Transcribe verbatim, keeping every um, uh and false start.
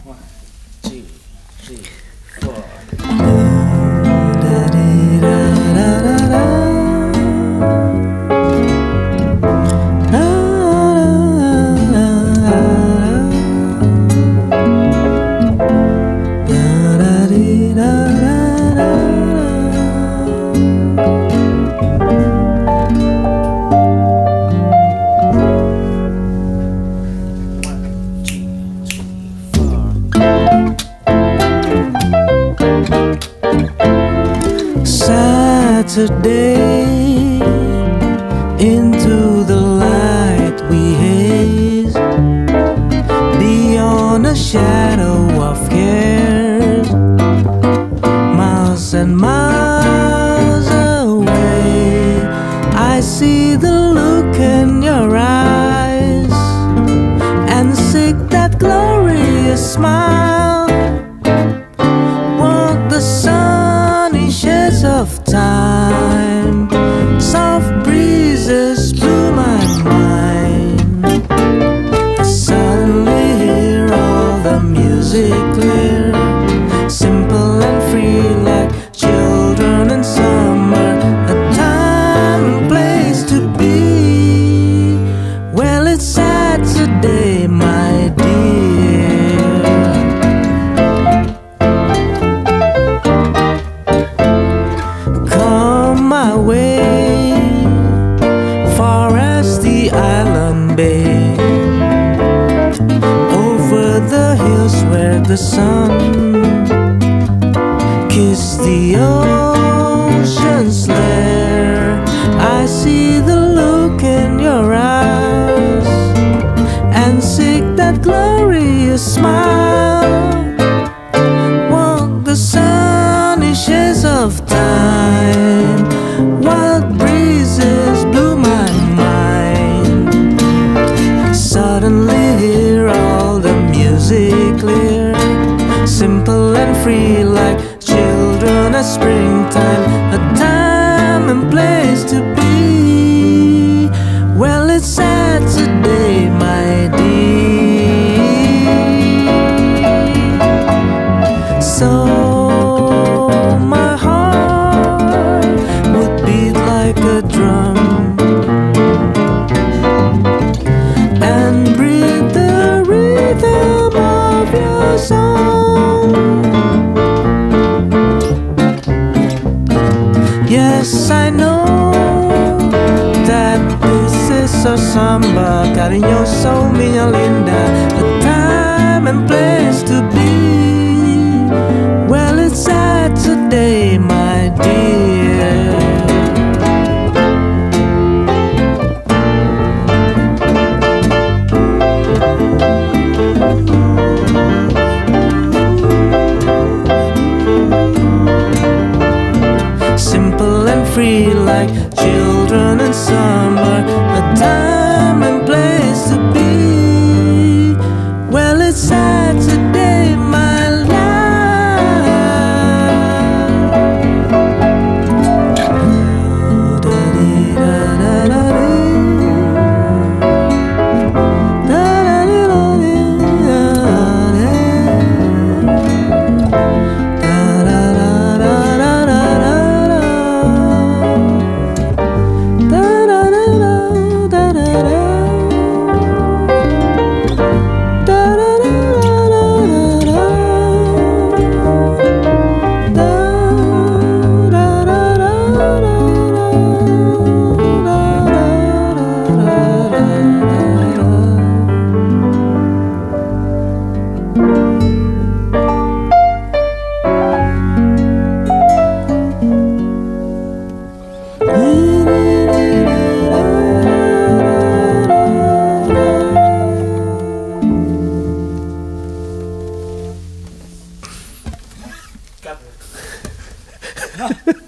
Saturday, into the light we haze, beyond a shadow of cares, miles and miles away. I see the look in your eyes and seek that glorious smile. Want the sunny shades of time, soft breezes blew my mind. I suddenly hear all the music clear, simple and free like children in summer. A time and place to be. Well, it's Saturday, my dear. Come my way, far as the island bay, over the hills where the sun kissed the ocean's lair. I see the look in your eyes and seek that glorious smile. Want the sunny shades of time, wild breezes blew my mind. Suddenly hear all the music clear, simple and free like children at springtime. A time and place to be. Well, it's Saturday, my dear. So my heart would beat like a drum and breathe the rhythm of your song. Yes, I know that this is a samba, cariñoso, minha linda. A time and place to be. Well, it's Saturday, my dear. Simple and free like children in summer. A time and place to be. Well, it's Saturday, my love. Cut.